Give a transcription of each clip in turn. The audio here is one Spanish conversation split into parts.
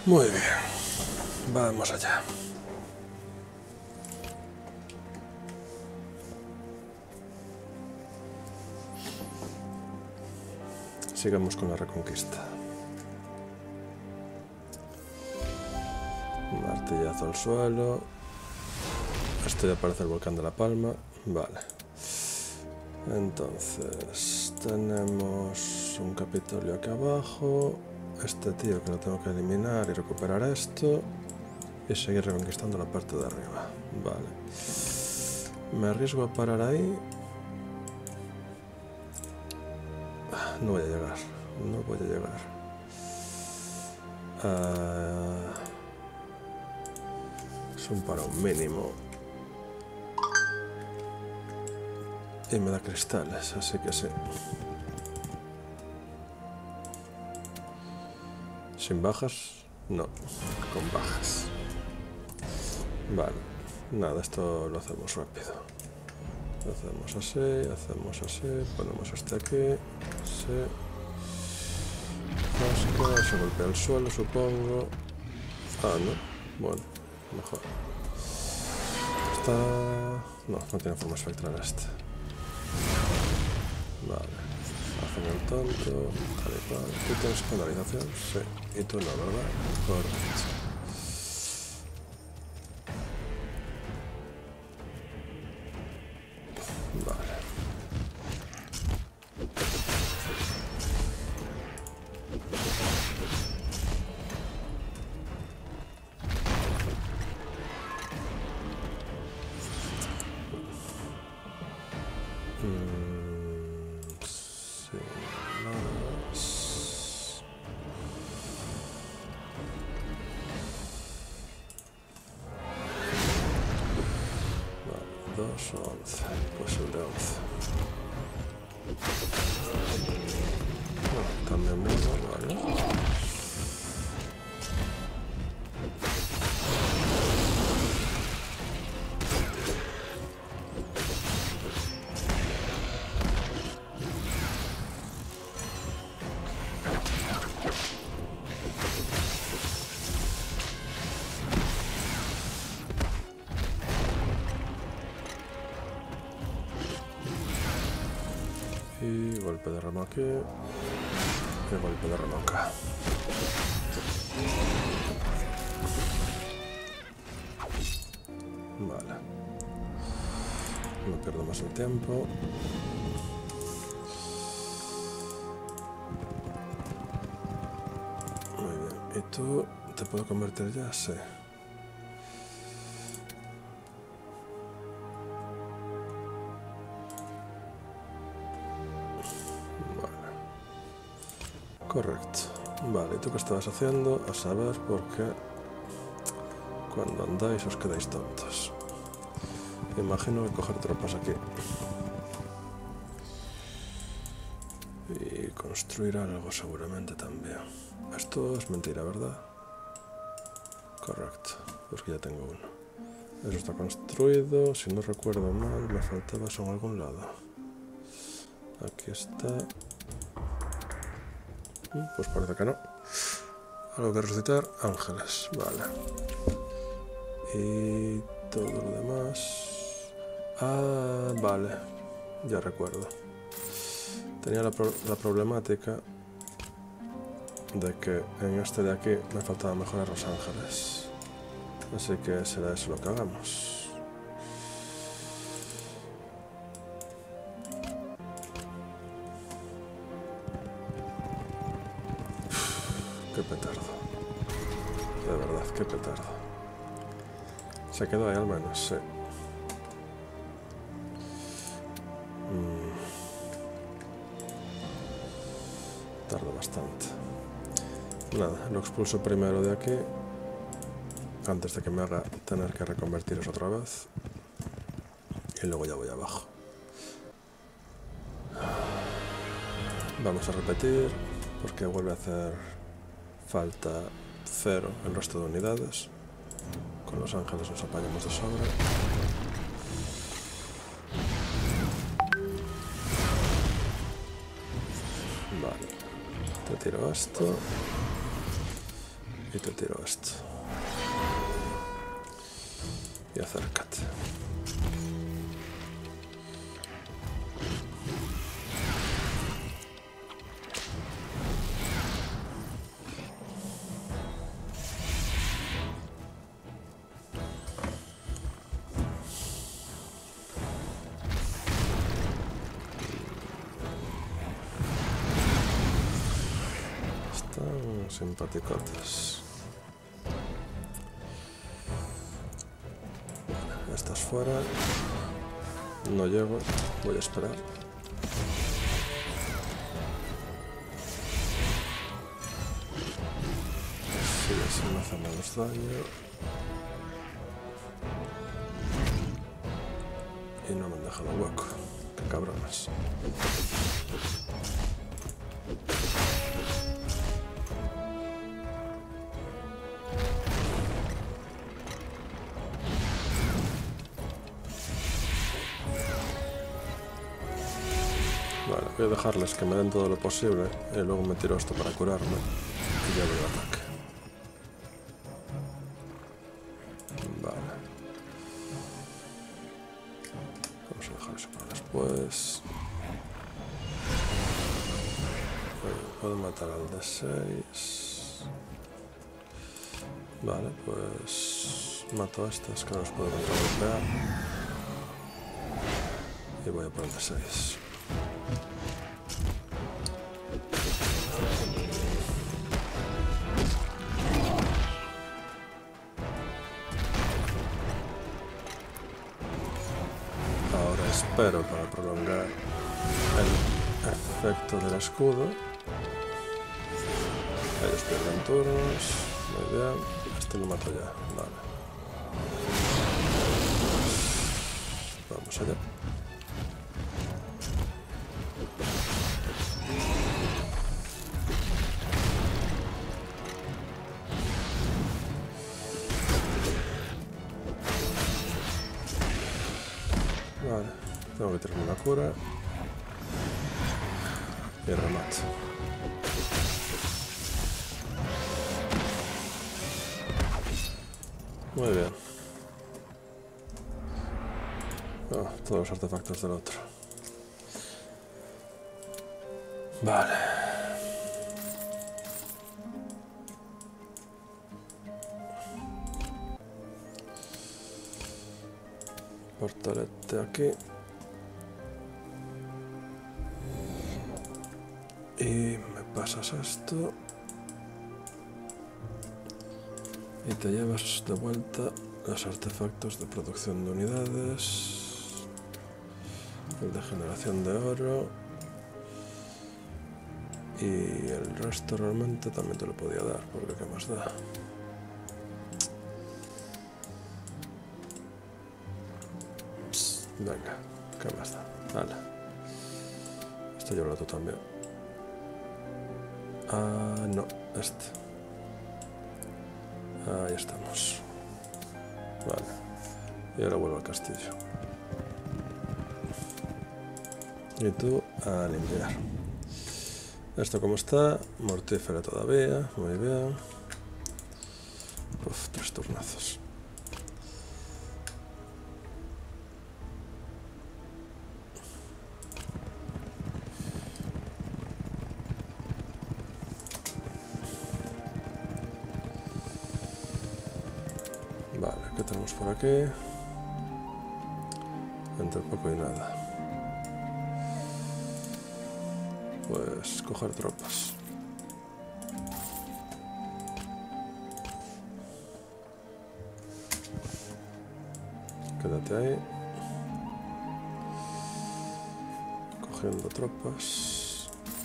Muy bien. Vamos allá. Sigamos con la reconquista. Martillazo al suelo. Esto ya parece el volcán de La Palma. Vale. Entonces, tenemos un Capitolio aquí abajo. Este tío que lo tengo que eliminar y recuperar esto. Y seguir reconquistando la parte de arriba. Vale. Me arriesgo a parar ahí. No voy a llegar. No voy a llegar. Es un parón mínimo. Y me da cristales, así que sí. ¿Sin bajas? No, con bajas. Vale, nada, esto lo hacemos rápido. Lo hacemos así, ponemos este aquí. Sí. Rasca, se golpea el suelo, supongo. Ah, no. Bueno, mejor. Está... No tiene forma espectral este. Vale. Hacen el tonto. Vale. ¿Tú tienes canalización? Sí. Y tú no, ¿verdad? Correcto. Vale. Sí, más. Vale, 2 o 11. Pues el de 11. No, también bueno, vale. Y golpe de ramo aquí. Y golpe de ramo acá. Vale. No pierdo más el tiempo. Muy bien. ¿Y tú te puedo convertir ya? Sí. Correcto. Vale, ¿y tú qué estabas haciendo? A saber por qué cuando andáis os quedáis tontos. Imagino que coger tropas aquí. Y construir algo seguramente también. Esto es mentira, ¿verdad? Correcto, pues que ya tengo uno. Eso está construido, si no recuerdo mal, me faltaba eso en algún lado. Aquí está. Pues parece que no. Algo que resucitar, ángeles, vale. Y todo lo demás... Ah, vale, ya recuerdo. Tenía la problemática de que en este de aquí me faltaba mejorar los ángeles. Así que será eso lo que hagamos. Qué petardo. De verdad, qué petardo. Se quedó ahí al menos, sí. Tardo bastante. Nada, lo expulso primero de aquí. Antes de que me haga tener que reconvertiros otra vez. Y luego ya voy abajo. Vamos a repetir, porque vuelve a hacer falta 0 el resto de unidades. Con los ángeles nos apañamos de sobra. Vale, te tiro esto. Y te tiro esto. Y acércate. Están simpaticotes. Vale, estás fuera. No llego, voy a esperar. Sigue sin hacernos daño. Y no me han dejado hueco. Qué cabrones. Vale, voy a dejarles que me den todo lo posible y luego me tiro esto para curarme y ya voy al ataque. Vale. Vamos a dejar eso para después. Puedo matar al D6. Vale, pues mato a estas que no los puedo contragolpear. Y voy a por el D6. Ahora espero para prolongar el efecto del escudo. Ellos pierden turnos. Muy bien. Este lo mato ya. Vale. Vamos allá. Vale, tengo que tirarme una cura y remate. Muy bien. Oh, todos los artefactos del otro. Vale. Portalete aquí. Y me pasas esto. Y te llevas de vuelta los artefactos de producción de unidades. El de generación de oro. Y el resto realmente también te lo podía dar, porque ¿qué más da? Venga, ¿qué más da? Vale. Este yo lo otro también. Ah, no, este. Ahí estamos. Vale. Y ahora vuelvo al castillo. Y tú a limpiar. Esto como está, mortífero todavía, muy bien. Uf, 3 turnazos. Vale, ¿qué tenemos por aquí? Entre poco y nada. Pues coger tropas. Quédate ahí. Cogiendo tropas.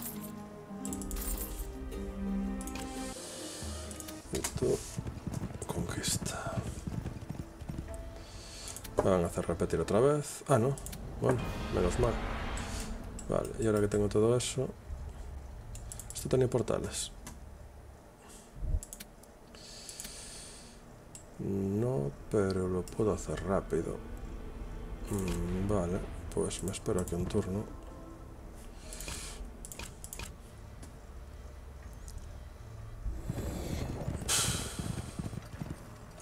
Y tú conquista. Van a hacer repetir otra vez. Ah, no. Bueno, menos mal. Vale, y ahora que tengo todo eso... Esto tenía portales. No, pero lo puedo hacer rápido. Vale, pues me espero aquí un turno.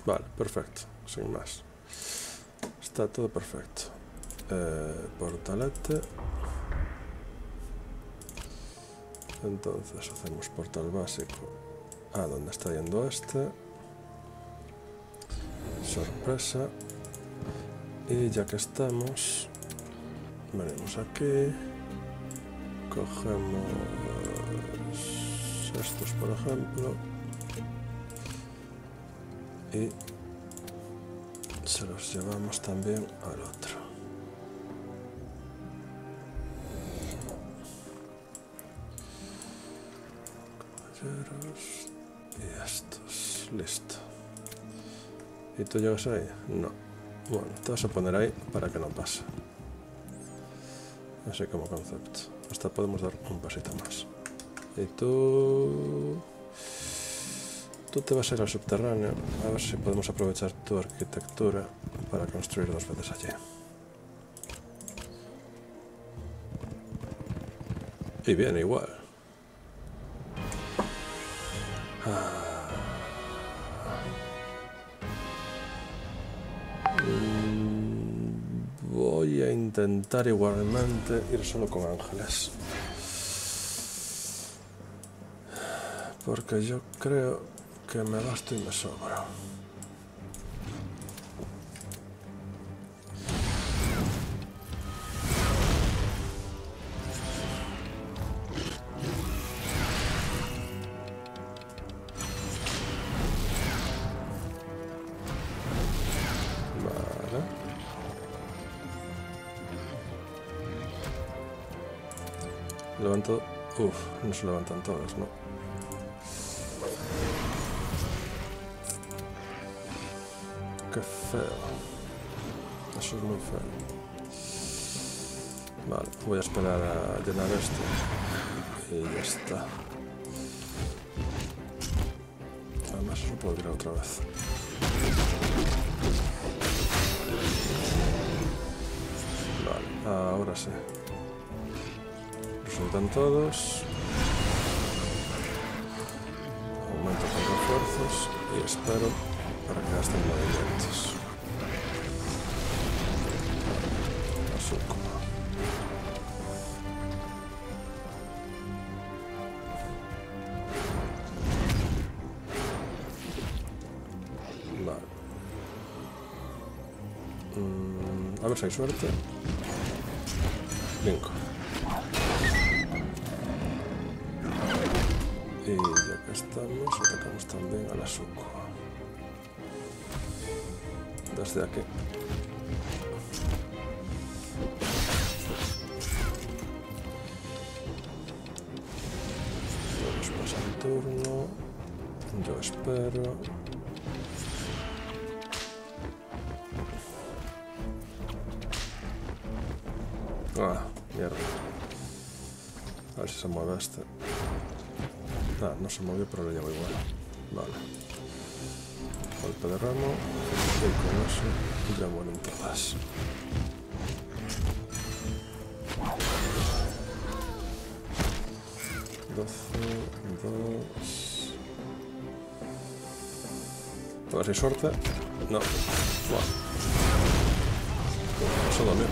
Vale, perfecto, sin más. Está todo perfecto. Portalete. Entonces hacemos portal básico a donde está yendo este. Sorpresa. Y ya que estamos, venimos aquí. Cogemos estos, por ejemplo. Y se los llevamos también al otro. Caballeros. Y estos. Listo. ¿Y tú llegas ahí? No. Bueno, te vas a poner ahí para que no pase. Así como concepto. Hasta podemos dar un pasito más. Y tú... Tú te vas a ir al subterráneo, a ver si podemos aprovechar tu arquitectura para construir 2 veces allí. Y bien, igual. Voy a intentar igualmente ir solo con ángeles. Porque yo creo que me basto y me sobra. Vale. Levanto... Uf, no se levantan todos, ¿no? Qué feo. Eso es muy feo. Vale, voy a esperar a llenar esto. Y ya está. Además eso puedo tirar otra vez. Vale, ahora sí. Resultan todos. Aumento con refuerzos y espero para que gasten movimientos. Azuko. Vale. A ver si hay suerte. 5. Y ya que estamos, atacamos también a la Azuko. Desde aquí. Todos pasan turno. Yo espero. Ah, mierda. A ver si se mueve este. Ah, no se movió, pero lo llevo igual. Vale. Golpe de ramo. Y con eso ya mueren todas. Dos. A ver si hay suerte. No. Bueno. Eso también.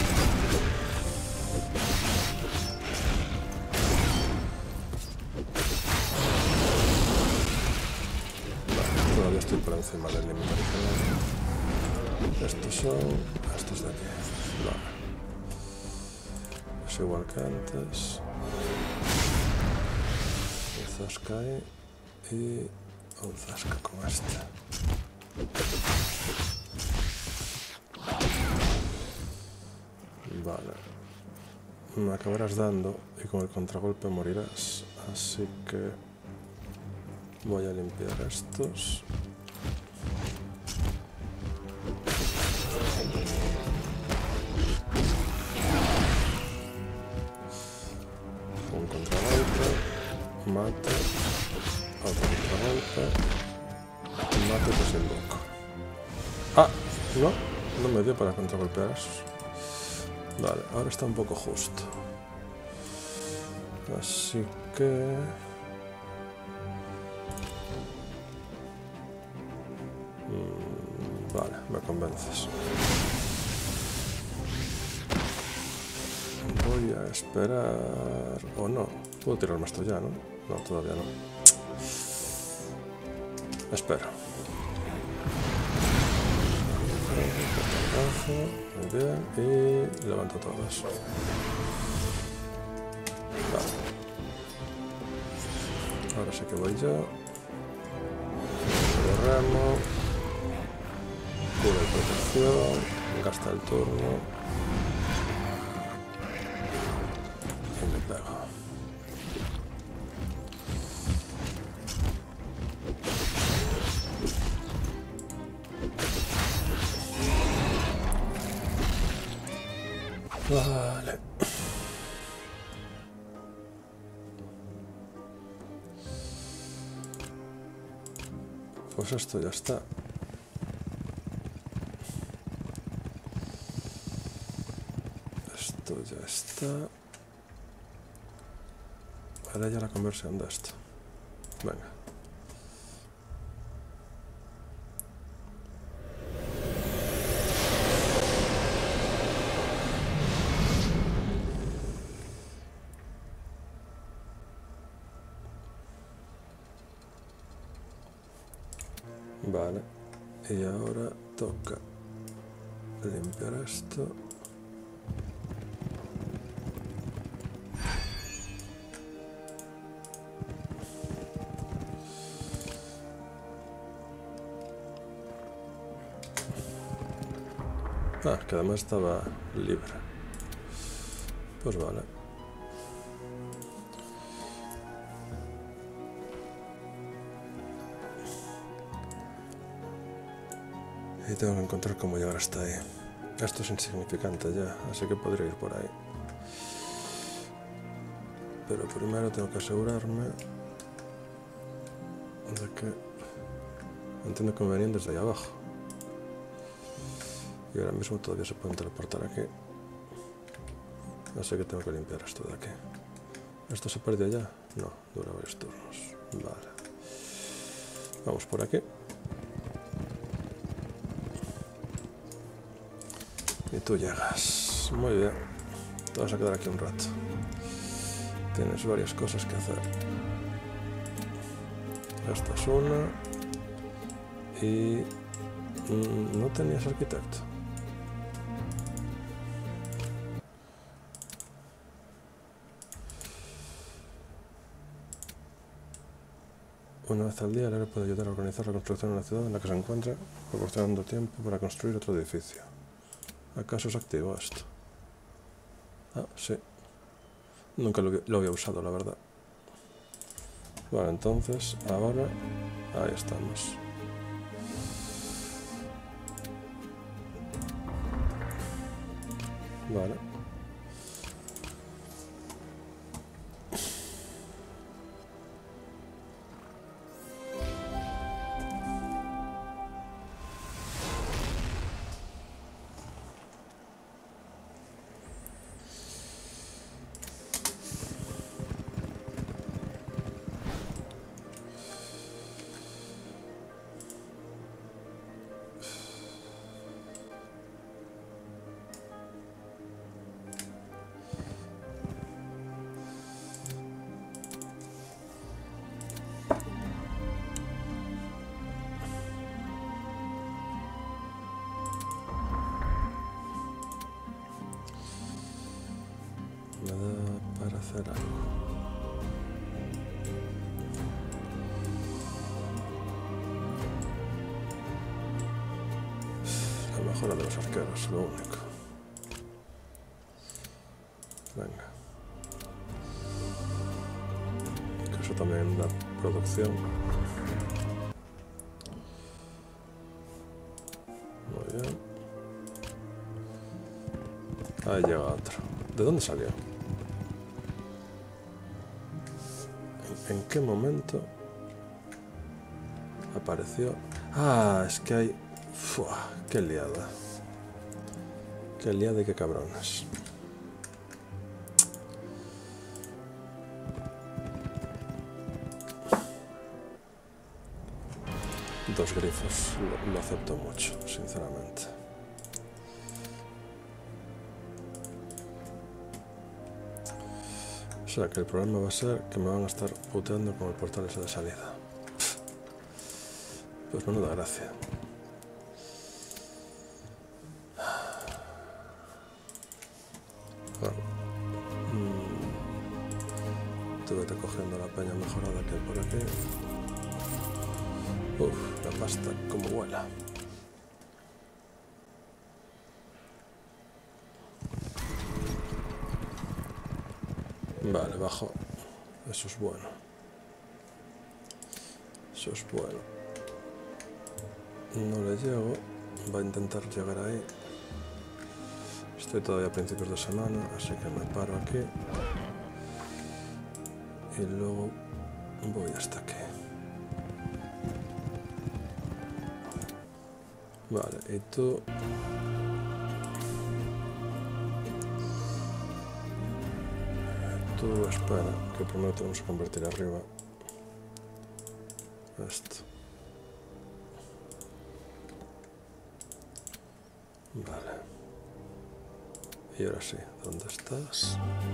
Todavía estoy por encima del límite original. Estos son estos de aquí. Vale. Es igual que antes. Un zasca ahí y un zasca con este. Vale. Me acabarás dando y con el contragolpe morirás. Así que voy a limpiar estos. Un contragolpe. Mate. Otro contragolpe. Mate pues el loco. Ah, no me dio para contragolpear esos. Vale, ahora está un poco justo. Así que... Vale, me convences. Voy a esperar... o no. Puedo tirarme esto ya, ¿no? No, todavía no. Espero. Muy bien. Y levanto todas. Vale. Ahora sí que voy yo. De remo. Cura de protección. Gasta el turno. Y me pego. Vale. Pues esto ya está. Esto ya está. Ahora ya la conversión de esto. Venga. Vale, y ahora toca limpiar esto. Ah, que además estaba libre. Pues vale. Y tengo que encontrar cómo llegar hasta ahí. Esto es insignificante ya, así que podría ir por ahí. Pero primero tengo que asegurarme de que entiendo que me venían desde ahí abajo. Y ahora mismo todavía se pueden teleportar aquí. Así que tengo que limpiar esto de aquí. ¿Esto se perdió ya? No, dura varios turnos. Vale. Vamos por aquí. Y tú llegas. Muy bien. Te vas a quedar aquí un rato. Tienes varias cosas que hacer. Esta es una. Y... no tenías arquitecto. Una vez al día, el héroe puede ayudar a organizar la construcción de una ciudad en la que se encuentra, proporcionando tiempo para construir otro edificio. ¿Acaso es activo esto? Ah, sí. Nunca lo había usado, la verdad. Vale, entonces, ahora... ahí estamos. Vale. Me da para hacer algo. La mejora de los arqueros, lo único. Venga. Que eso también da producción. Muy bien. Ahí llega otro. ¿De dónde salió? ¿En qué momento apareció? Ah, es que hay... ¡Fua! ¡Qué liada! ¡Qué liada y qué cabrones! 2 grifos lo acepto mucho, sinceramente. O sea que el problema va a ser que me van a estar puteando con el portal ese de salida. Pues menuda gracia. Bueno, tuve cogiendo la peña mejorada que hay por aquí. Uf, la pasta como vuela. Vale, bajo. Eso es bueno. Eso es bueno. No le llego. Va a intentar llegar ahí. Estoy todavía a principios de semana, así que me paro aquí. Y luego voy hasta aquí. Vale, y tú... Tú espera, que primero tenemos que convertir arriba esto. Vale. Y ahora sí, ¿dónde estás?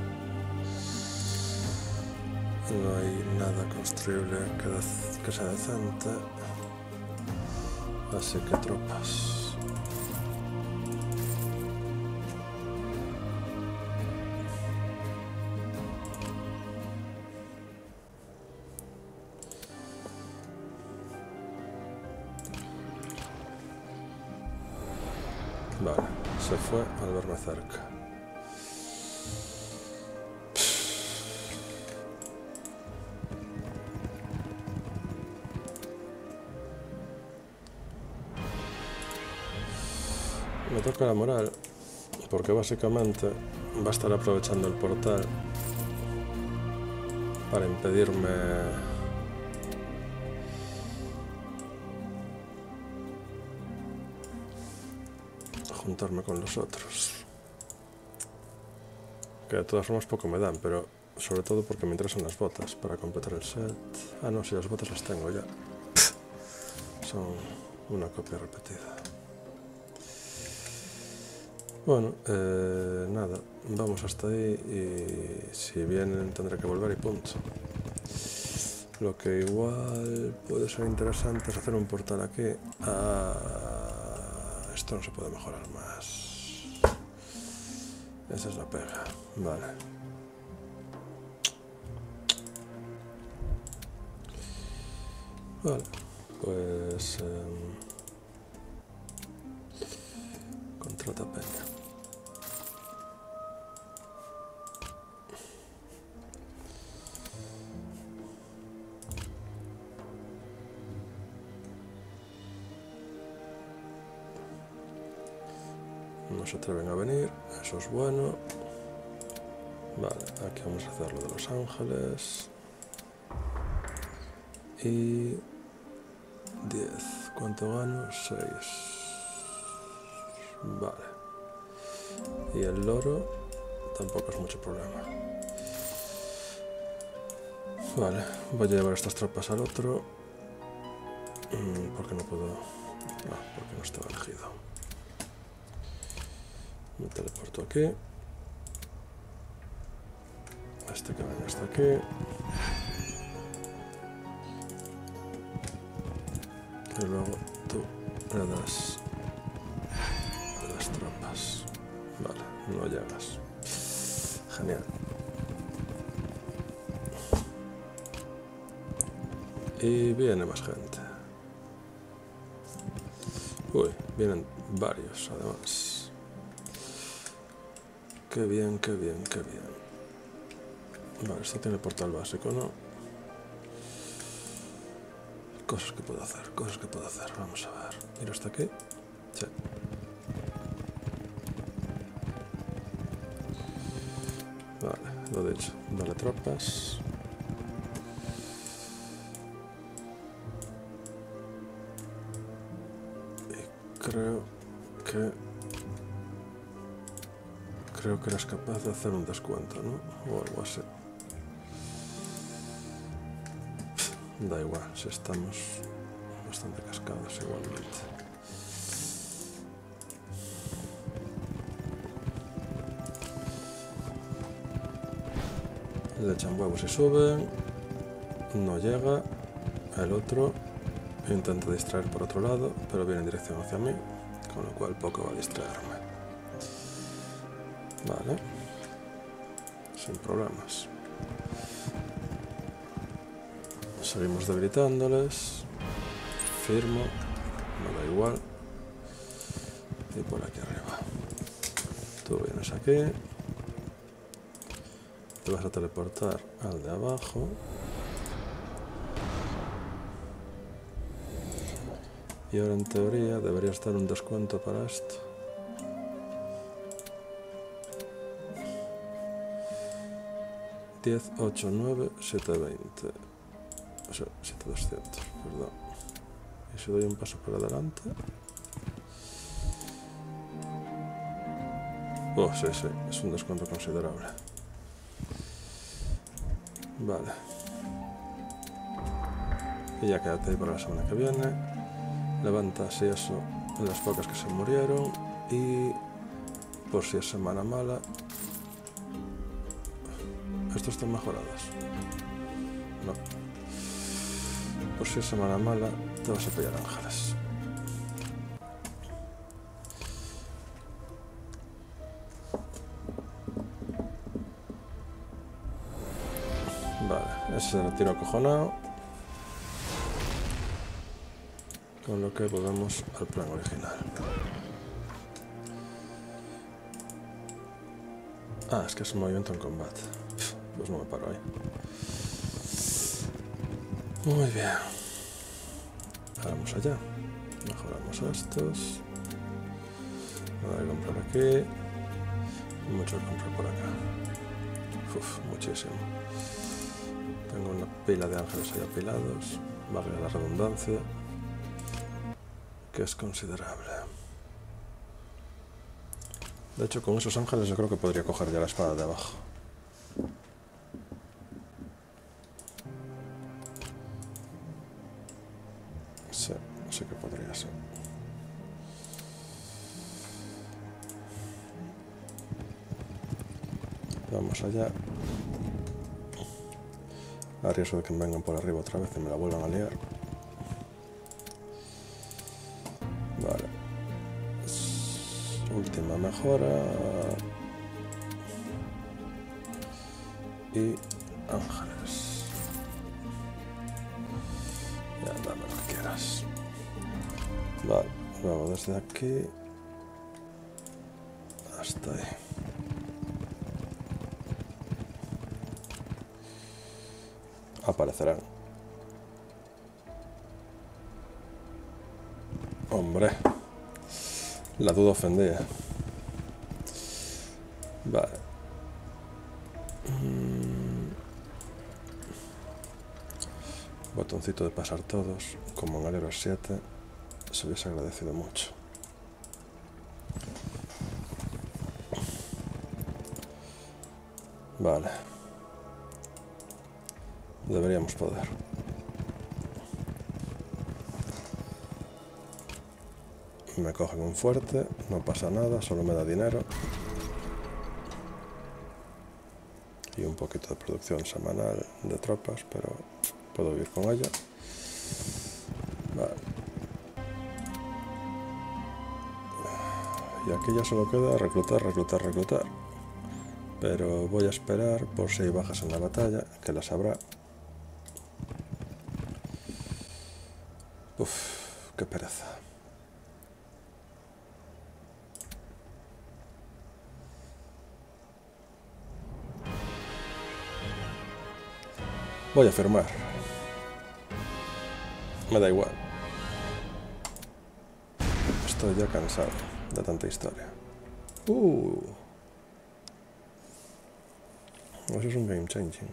No hay nada construible que sea decente. Así que tropas. Vale, se fue al verme cerca. Me toca la moral, porque básicamente va a estar aprovechando el portal para impedirme juntarme con los otros. Que de todas formas poco me dan, pero sobre todo porque me interesan las botas para completar el set. Ah, no, si las botas las tengo ya. Son una copia repetida. Bueno, nada, vamos hasta ahí y si vienen tendré que volver y punto. Lo que igual puede ser interesante es hacer un portal aquí. Esto no se puede mejorar más. Esa es la pega. Vale. Vale, pues... contrata peña. No se atreven a venir, eso es bueno. Vale, aquí vamos a hacer lo de Los Ángeles. Y 10. ¿Cuánto gano? 6. Vale. Y el loro tampoco es mucho problema. Vale, voy a llevar estas tropas al otro. Porque no puedo... No, porque no estaba elegido. Me teleporto aquí. Este que venga hasta aquí. Y luego tú le das las tropas. Vale, no llegas. Genial. Y viene más gente. Uy, vienen varios además. Qué bien, qué bien, qué bien. Vale, esto tiene portal básico, ¿no? Cosas que puedo hacer, cosas que puedo hacer. Vamos a ver. Mira hasta aquí. Sí. Vale, lo dicho. Dale tropas. Y creo que eres capaz de hacer un descuento, ¿no? O algo así. Da igual, si estamos bastante cascados igualmente. Le echan huevos y suben. No llega. El otro intenta distraer por otro lado, pero viene en dirección hacia mí, con lo cual poco va a distraerme. Vale. Sin problemas. Seguimos debilitándoles. Firmo. Me da igual. Y por aquí arriba. Tú vienes aquí. Te vas a teleportar al de abajo. Y ahora en teoría debería estar un descuento para esto. $10, 8, 9, 7, 20. O sea, 7, 200, perdón. Y si doy un paso para adelante. Oh, sí, sí, es un descuento considerable. Vale. Y ya quédate ahí para la semana que viene. Levanta así eso en las focas que se murieron. Y por si es semana mala. ¿Estos están mejorados? No. Por si es semana mala, te vas a pillar ángeles. Vale, ese se lo tiro acojonado. Con lo que volvemos al plan original. Ah, es que es un movimiento en combate. Pues no me paro ahí. Muy bien. Vamos allá. Mejoramos estos. Nada de comprar aquí. Mucho que comprar por acá. Uf, muchísimo. Tengo una pila de ángeles ahí apilados. Valga la redundancia. Que es considerable. De hecho, con esos ángeles yo creo que podría coger ya la espada de abajo. Sí, sí que podría ser. Vamos allá. A riesgo de que me vengan por arriba otra vez y me la vuelvan a liar. Vale. Última mejora. Y ángeles. Ya, dame lo que quieras. Vale, luego desde aquí hasta ahí. Aparecerán. Hombre, la duda ofendía. Vale. Botoncito de pasar todos, como en Aleros 7, se hubiese agradecido mucho. Vale. Deberíamos poder. Me cogen un fuerte, no pasa nada, solo me da dinero. Y un poquito de producción semanal de tropas, pero puedo vivir con ella. Vale. Y aquí ya solo queda reclutar, reclutar, reclutar. Pero voy a esperar por si hay bajas en la batalla, que las habrá. Uf, qué pereza. Voy a firmar. Me da igual. Estoy ya cansado de tanta historia. Eso es un game changing.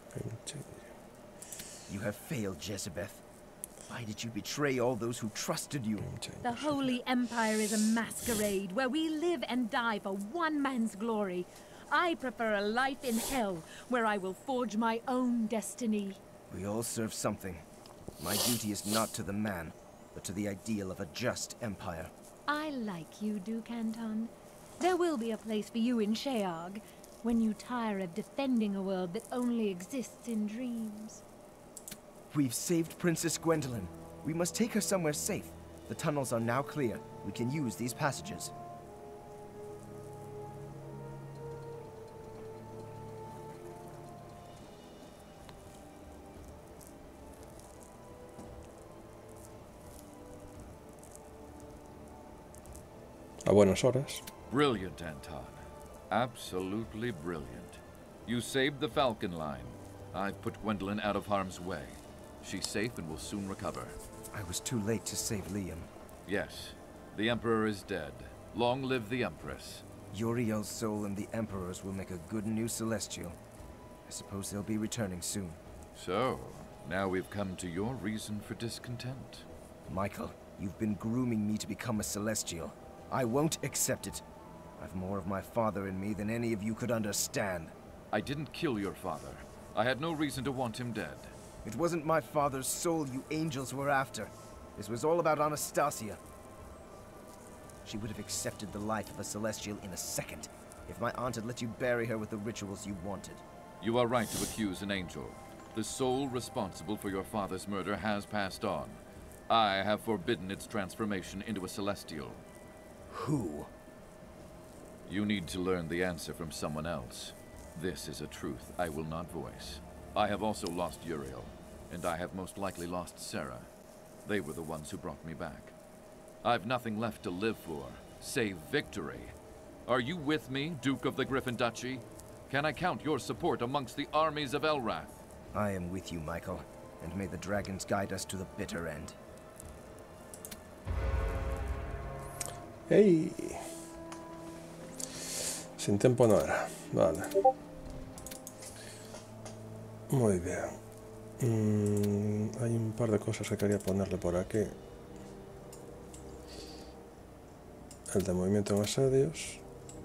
You have failed, Jezebeth. Why did you betray all those who trusted you? The Holy Empire is a masquerade where we live and die for one man's glory. I prefer a life in hell where I will forge my own destiny. We all serve something. My duty is not to the man, but to the ideal of a just empire. I like you, Duke Anton. There will be a place for you in Sheog, when you tire of defending a world that only exists in dreams. We've saved Princess Gwendolyn. We must take her somewhere safe. The tunnels are now clear. We can use these passages. A buenas horas. Brilliant, Anton. Absolutely brilliant. You saved the Falcon Line. I've put Gwendolyn out of harm's way. She's safe and will soon recover. I was too late to save Liam. Yes, the Emperor is dead. Long live the Empress. Uriel's soul and the Emperor's will make a good new Celestial. I suppose they'll be returning soon. So, now we've come to your reason for discontent. Michael, you've been grooming me to become a Celestial. I won't accept it. I've more of my father in me than any of you could understand. I didn't kill your father. I had no reason to want him dead. It wasn't my father's soul you angels were after. This was all about Anastasia. She would have accepted the life of a Celestial in a second, if my aunt had let you bury her with the rituals you wanted. You are right to accuse an angel. The soul responsible for your father's murder has passed on. I have forbidden its transformation into a Celestial. Who? You need to learn the answer from someone else. This is a truth I will not voice. I have also lost Uriel, and I have most likely lost Sarah. They were the ones who brought me back. I've nothing left to live for, save victory. Are you with me, Duke of the Griffin Duchy? Can I count your support amongst the armies of Elrath? I am with you, Michael, and may the dragons guide us to the bitter end. ¡Ey! Sin tiempo no era. Vale. Muy bien. Hay un par de cosas que quería ponerle por aquí. El de movimiento en asedios.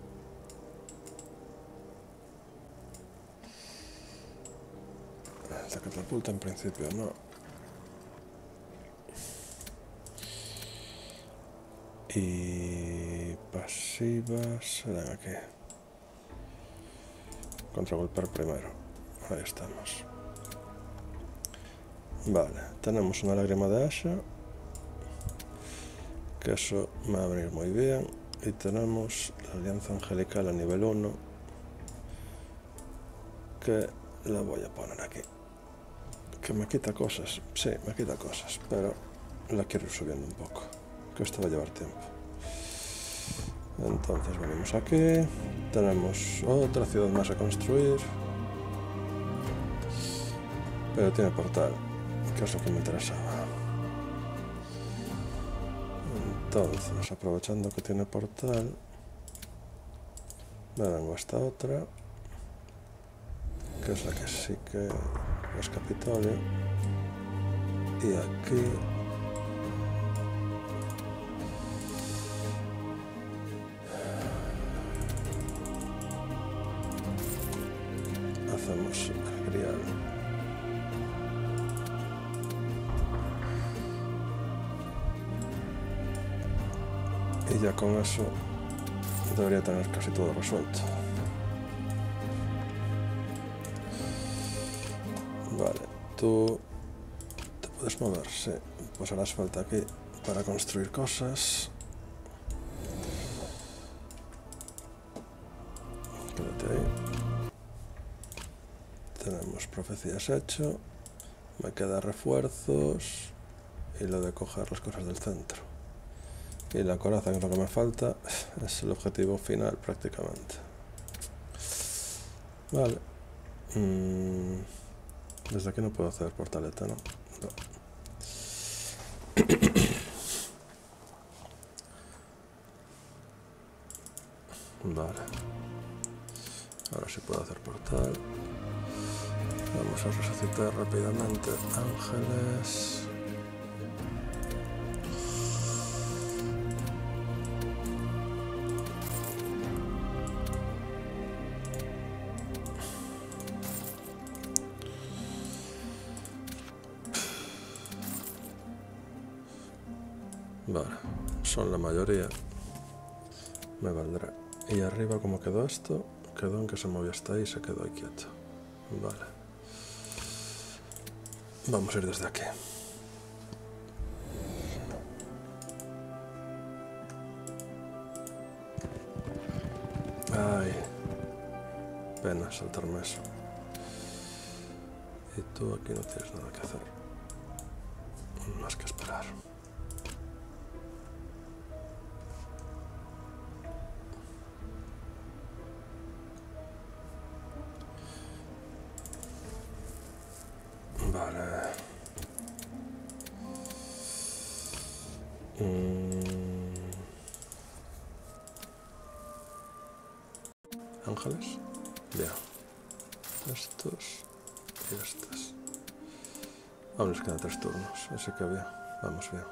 El de catapulta en principio no. Y pasivas serán aquí. Contragolpear primero. Ahí estamos. Vale, tenemos una lágrima de Asha, que eso me va a venir muy bien. Y tenemos la alianza angelical a nivel 1, que la voy a poner aquí. Que me quita cosas, sí, me quita cosas, pero la quiero ir subiendo un poco, que esto va a llevar tiempo. Entonces venimos aquí, tenemos otra ciudad más a construir, pero tiene portal, que es lo que me interesaba. Entonces, aprovechando que tiene portal, me vengo a esta otra, que es la que sí que es Capitolio, y aquí hacemos el grial. Y ya con eso debería tener casi todo resuelto. Vale, tú te puedes mover, sí. Pues harás falta aquí para construir cosas. Quédate ahí. Tenemos profecías hecho. Me queda refuerzos y lo de coger las cosas del centro. Y la coraza, que es lo que me falta, es el objetivo final prácticamente. Vale. Desde aquí no puedo hacer portaleta, ¿no? No. Vale. Ahora sí puedo hacer portal. Vamos a resucitar rápidamente ángeles. Vale, son la mayoría. Me valdrá. Y arriba, ¿cómo quedó esto? Quedó en que se movió hasta ahí y se quedó ahí quieto. Vale. Vamos a ir desde aquí. Ay. Pena saltarme eso. Y tú aquí no tienes nada que hacer. Más que esperar. Vale. Ángeles. Bien. Estos y estos. Aún nos quedan 3 turnos, así que bien. Vamos bien.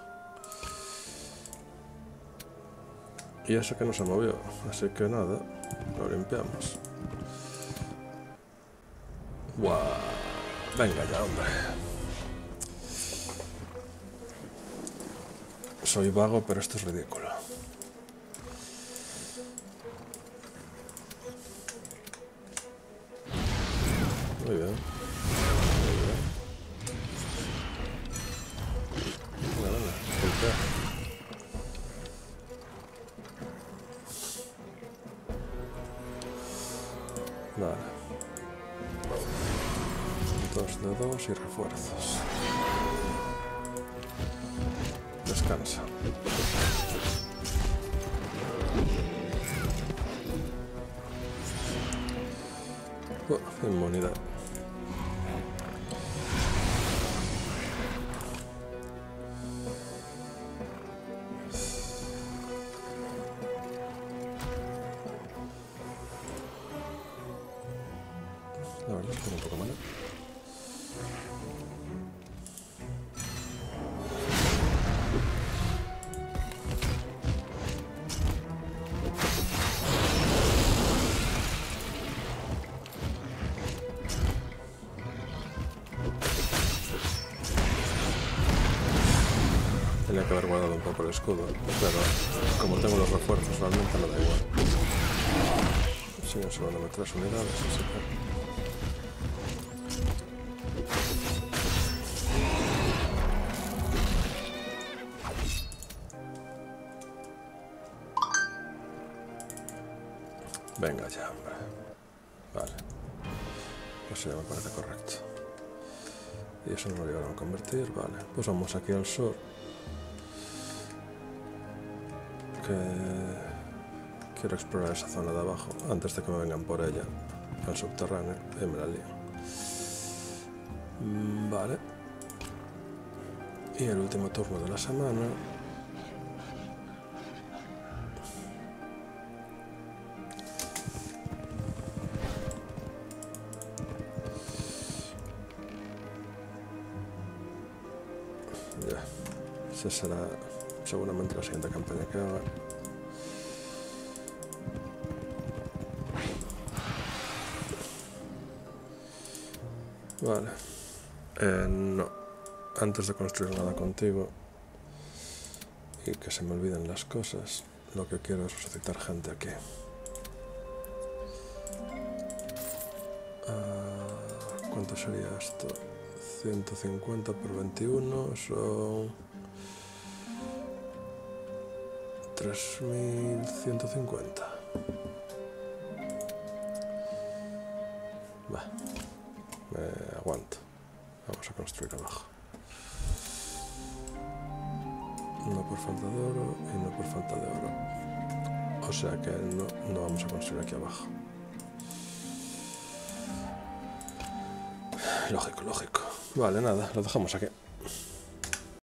Y ese que no se movió, así que nada, lo limpiamos. ¡Guau! Venga ya, hombre. Soy vago, pero esto es ridículo. Muy bien. Muy bien. Venga, venga, golpea. Vale. 2 de 2 y refuerzos. Descansa. Inmunidad. La verdad es que un poco mal. Tenía que haber guardado un poco el escudo, pero como tengo los refuerzos realmente me da igual. Siguen solo 3 unidades, así que... Venga ya, hombre. Vale. Pues ya me parece correcto. Y eso no lo llegaron a convertir, vale. Pues vamos aquí al sur. Que quiero explorar esa zona de abajo antes de que me vengan por ella al subterráneo y me la lío. Vale. Y el último turno de la semana. Ya. Esa será seguramente la siguiente campaña que haga. Vale. No. Antes de construir nada contigo y que se me olviden las cosas, lo que quiero es resucitar gente aquí. ¿Cuánto sería esto? 150 por 21 son 3150. Va, me aguanto. Vamos a construir abajo. No por falta de oro y no por falta de oro. O sea que no vamos a construir aquí abajo. Lógico, lógico. Vale, nada, lo dejamos aquí.